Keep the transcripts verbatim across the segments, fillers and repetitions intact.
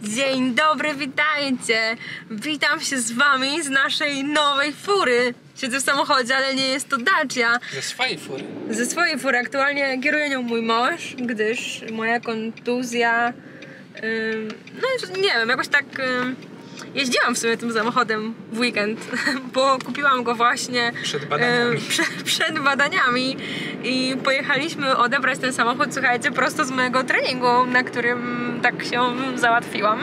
Dzień dobry, witajcie! Witam się z wami z naszej nowej fury. Siedzę w samochodzie, ale nie jest to Dacia. Ze swojej fury. Ze swojej fury. Aktualnie kieruje nią mój mąż, gdyż moja kontuzja... Yy, no nie wiem, jakoś tak... Yy, jeździłam w sumie tym samochodem w weekend, bo kupiłam go właśnie przed badaniami. Yy, prze, przed badaniami i pojechaliśmy odebrać ten samochód, słuchajcie, prosto z mojego treningu, na którym tak się załatwiłam.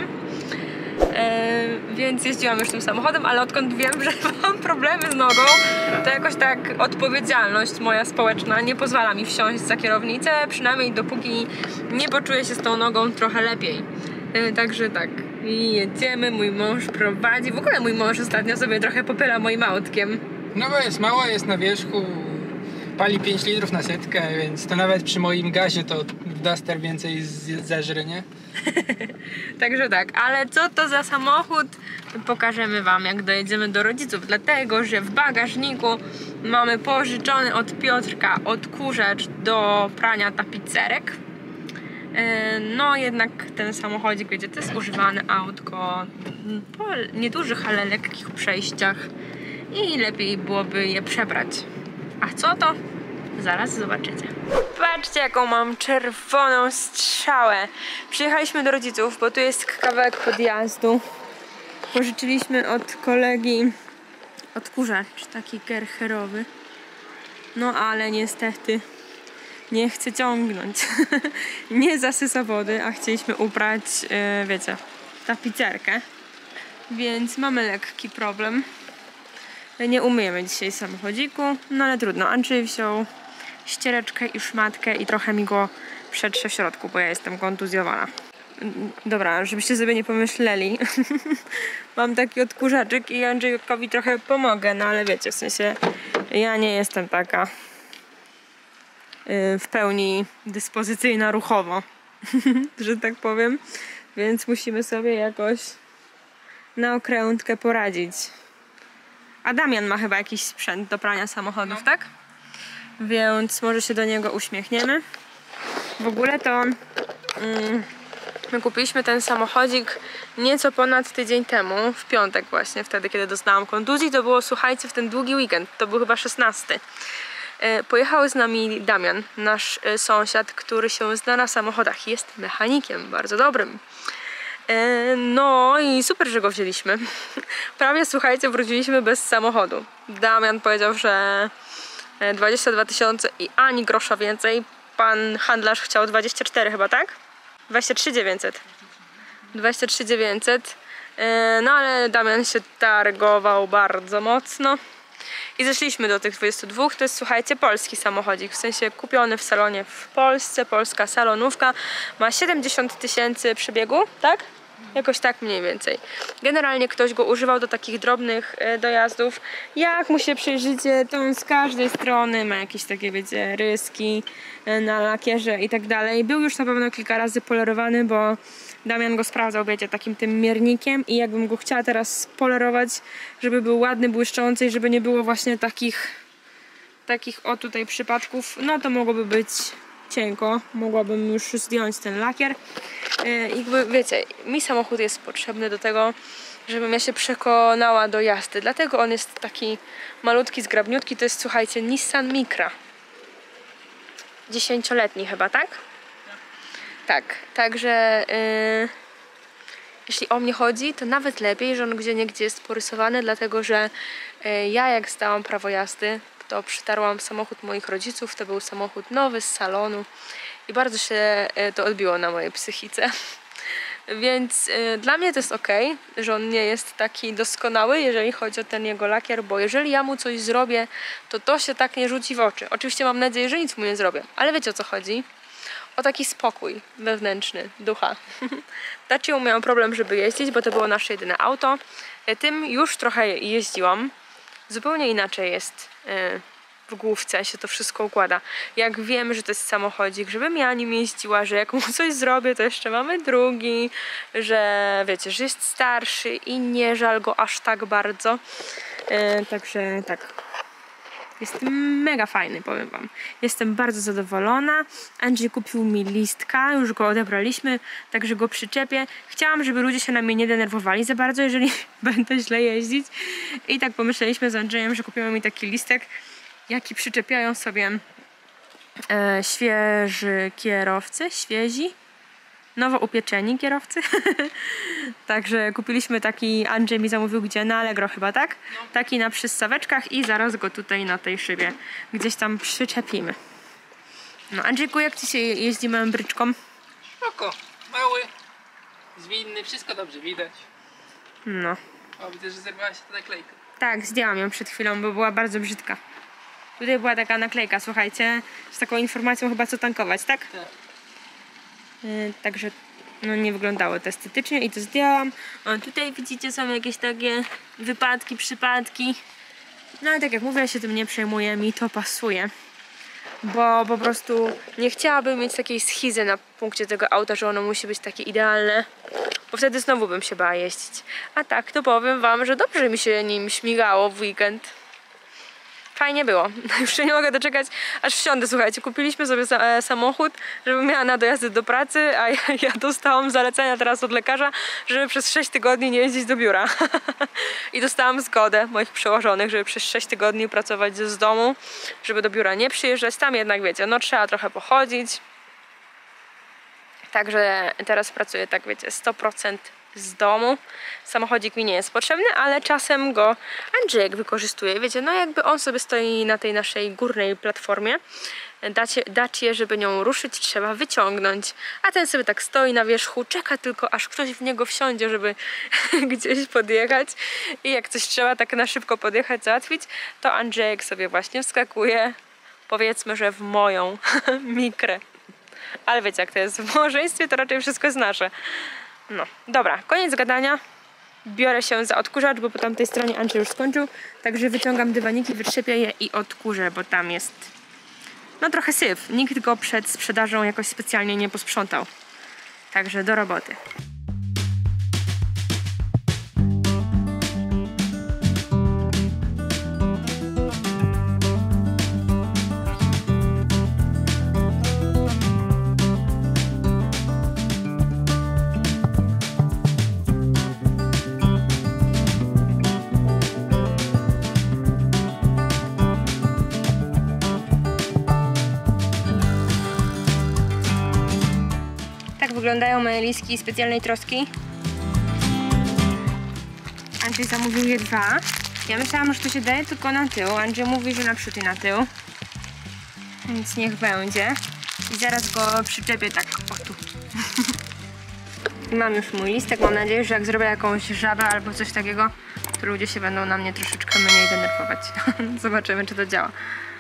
Yy, więc jeździłam już tym samochodem, ale odkąd wiem, że mam problemy z nogą, to jakoś tak odpowiedzialność moja społeczna nie pozwala mi wsiąść za kierownicę, przynajmniej dopóki nie poczuję się z tą nogą trochę lepiej. Yy, także tak, i jedziemy, mój mąż prowadzi. W ogóle mój mąż ostatnio sobie trochę popyla moim autkiem. No bo jest mało, jest na wierzchu, pali pięć litrów na setkę, więc to nawet przy moim gazie to Duster więcej zeżre, nie? Także tak, ale co to za samochód? Pokażemy wam, jak dojedziemy do rodziców, dlatego że w bagażniku mamy pożyczony od Piotrka odkurzacz do prania tapicerek. No jednak ten samochodzik, wiecie, to jest używane autko po niedużych, ale lekkich przejściach i lepiej byłoby je przebrać. A co to? Zaraz zobaczycie. Patrzcie, jaką mam czerwoną strzałę. Przyjechaliśmy do rodziców, bo tu jest kawałek podjazdu. Pożyczyliśmy od kolegi odkurzacz, taki gerherowy. No ale niestety nie chce ciągnąć. Nie zasysa wody, a chcieliśmy uprać, yy, wiecie, tapicerkę. Więc mamy lekki problem. Nie umyjemy dzisiaj samochodziku, no ale trudno. Andrzej wziął ściereczkę i szmatkę i trochę mi go przetrze w środku, bo ja jestem kontuzjowana. Dobra, żebyście sobie nie pomyśleli. Mam taki odkurzaczyk i Andrzejkowi trochę pomogę, no ale wiecie, w sensie ja nie jestem taka w pełni dyspozycyjna ruchowo, że tak powiem, więc musimy sobie jakoś na okrętkę poradzić. A Damian ma chyba jakiś sprzęt do prania samochodów, no. Tak? Więc może się do niego uśmiechniemy. W ogóle to mm, my kupiliśmy ten samochodzik nieco ponad tydzień temu, w piątek właśnie, wtedy kiedy dostałam kontuzji. To było, słuchajcie, w ten długi weekend, to był chyba szesnasty. Pojechał z nami Damian, nasz sąsiad, który się zna na samochodach. Jest mechanikiem, bardzo dobrym. No i super, że go wzięliśmy. Prawie, słuchajcie, wróciliśmy bez samochodu. Damian powiedział, że dwadzieścia dwa tysiące i ani grosza więcej. Pan handlarz chciał dwadzieścia cztery chyba, tak? dwadzieścia trzy dziewięćset. dwadzieścia trzy dziewięćset. No ale Damian się targował bardzo mocno. I zeszliśmy do tych dwudziestu dwóch. To jest, słuchajcie, polski samochodzik, w sensie kupiony w salonie w Polsce, polska salonówka. Ma siedemdziesiąt tysięcy przebiegu, tak? Jakoś tak mniej więcej. Generalnie ktoś go używał do takich drobnych e, dojazdów. Jak mu się przyjrzycie, to on z każdej strony ma jakieś takie, wiecie, ryski e, na lakierze i tak dalej. Był już na pewno kilka razy polerowany, bo Damian go sprawdzał, wiecie, takim tym miernikiem i jakbym go chciała teraz polerować, żeby był ładny, błyszczący i żeby nie było właśnie takich takich o tutaj przypadków, no to mogłoby być cienko, mogłabym już zdjąć ten lakier. I jakby, wiecie, mi samochód jest potrzebny do tego, żebym ja się przekonała do jazdy, dlatego on jest taki malutki, zgrabniutki. To jest, słuchajcie, Nissan Micra, dziesięcioletni chyba, tak? Tak, także yy, jeśli o mnie chodzi, to nawet lepiej, że on gdzieniegdzie jest porysowany, dlatego że yy, ja jak zdałam prawo jazdy, to przytarłam samochód moich rodziców. To był samochód nowy z salonu i bardzo się yy, to odbiło na mojej psychice. Więc yy, dla mnie to jest ok, że on nie jest taki doskonały, jeżeli chodzi o ten jego lakier, bo jeżeli ja mu coś zrobię, to to się tak nie rzuci w oczy. Oczywiście mam nadzieję, że nic mu nie zrobię, ale wiecie, o co chodzi? O taki spokój wewnętrzny, ducha. Dacią miałam problem, żeby jeździć, bo to było nasze jedyne auto. Tym już trochę jeździłam. Zupełnie inaczej jest w główce się to wszystko układa. Jak wiemy, że to jest samochodzik, żebym ja nim jeździła, że jak mu coś zrobię, to jeszcze mamy drugi, że wiecie, że jest starszy i nie żal go aż tak bardzo. Także tak. Jest mega fajny, powiem wam. Jestem bardzo zadowolona. Andrzej kupił mi listka, już go odebraliśmy, także go przyczepię. Chciałam, żeby ludzie się na mnie nie denerwowali za bardzo, jeżeli będę źle jeździć. I tak pomyśleliśmy z Andrzejem, że kupimy mi taki listek, jaki przyczepiają sobie e, świeży kierowcy, świezi, nowo upieczeni kierowcy. Także kupiliśmy taki, Andrzej mi zamówił gdzie? Na Allegro chyba, tak? No. Taki na przystaweczkach i zaraz go tutaj na tej szybie gdzieś tam przyczepimy. No Andrzejku, jak ci się jeździ małą bryczką? Spoko, mały, zwinny, wszystko dobrze widać. No. O, widzę, że zerwała się ta naklejka. Tak, zdjęłam ją przed chwilą, bo była bardzo brzydka. Tutaj była taka naklejka, słuchajcie, z taką informacją chyba co tankować, tak? Tak. Yy, także no nie wyglądało to estetycznie i to zdjęłam. O, tutaj widzicie, są jakieś takie wypadki, przypadki. No ale tak jak mówię, ja się tym nie przejmuję, mi to pasuje. Bo po prostu nie chciałabym mieć takiej schizy na punkcie tego auta, że ono musi być takie idealne. Bo wtedy znowu bym się bała jeździć. A tak, to powiem wam, że dobrze mi się nim śmigało w weekend. Fajnie było. Już się nie mogę doczekać, aż wsiądę. Słuchajcie, kupiliśmy sobie sa samochód, żebym miała na dojazdy do pracy, a ja, ja dostałam zalecenia teraz od lekarza, żeby przez sześć tygodni nie jeździć do biura. I dostałam zgodę moich przełożonych, żeby przez sześć tygodni pracować z domu, żeby do biura nie przyjeżdżać. Tam jednak, wiecie, no trzeba trochę pochodzić. Także teraz pracuję, tak wiecie, sto procent z domu. Samochodzik mi nie jest potrzebny, ale czasem go Andrzejek wykorzystuje. Wiecie, no jakby on sobie stoi na tej naszej górnej platformie. Dacie, dacie, żeby nią ruszyć, trzeba wyciągnąć. A ten sobie tak stoi na wierzchu, czeka tylko, aż ktoś w niego wsiądzie, żeby gdzieś podjechać. I jak coś trzeba tak na szybko podjechać, załatwić, to Andrzejek sobie właśnie wskakuje, powiedzmy, że w moją mikrę. Ale wiecie, jak to jest w małżeństwie, to raczej wszystko jest nasze. No, dobra, koniec gadania. Biorę się za odkurzacz, bo po tamtej stronie Andrzej już skończył. Także wyciągam dywaniki, wytrzepię je i odkurzę, bo tam jest no trochę syf. Nikt go przed sprzedażą jakoś specjalnie nie posprzątał. Także do roboty. Wyglądają moje liski specjalnej troski. Andrzej zamówił je dwa. Ja myślałam, że to się daje tylko na tył. Andrzej mówi, że na przód i na tył. Więc niech będzie. I zaraz go przyczepię tak o tu. Mam już mój listek. Mam nadzieję, że jak zrobię jakąś żabę albo coś takiego, to ludzie się będą na mnie troszeczkę mniej denerwować. Zobaczymy, czy to działa.